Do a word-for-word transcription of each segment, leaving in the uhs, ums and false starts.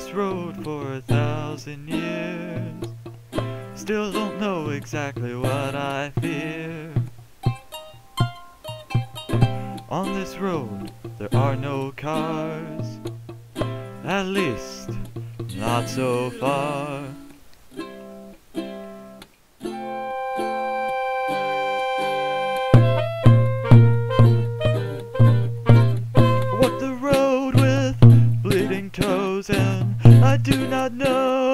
this road for a thousand years. Still don't know exactly what I fear. On this road there are no cars, at least not so far. Walk the road with bleeding toes, and I do not know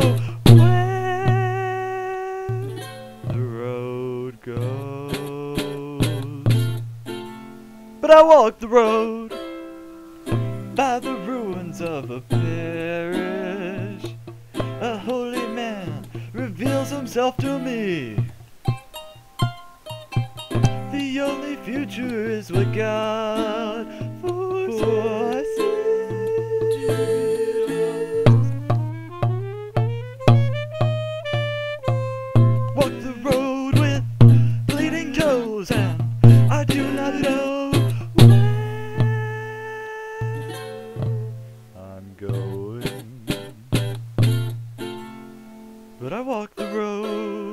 where the road goes. But I walk the road by the ruins of a parish. A holy man reveals himself to me. The only future is what God foresees. Walk the road with bleeding toes, and I do not know where I'm going, but I walk the road.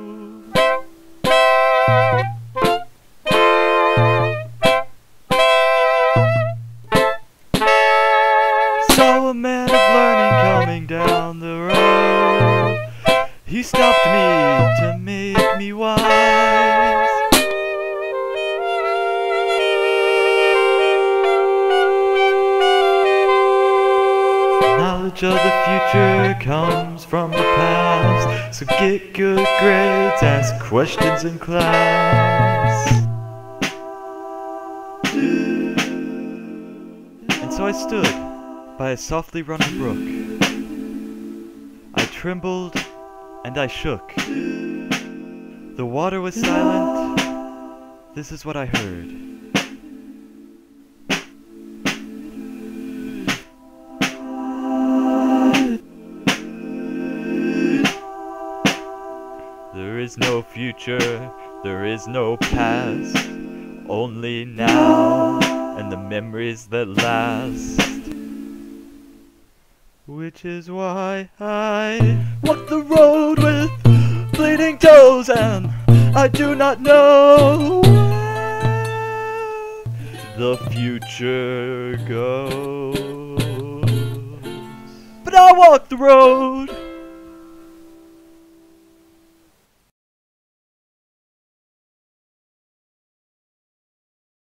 Saw a man of learning coming down the road. He stopped me to make me wise. Knowledge of the future comes from the past, so get good grades, ask questions in class. And so I stood by a softly running brook. I trembled and I shook. The water was silent. This is what I heard. There is no future, there is no past, only now and the memories that last. Which is why I walk the road with bleeding toes, and I do not know where the future goes. But I walk the road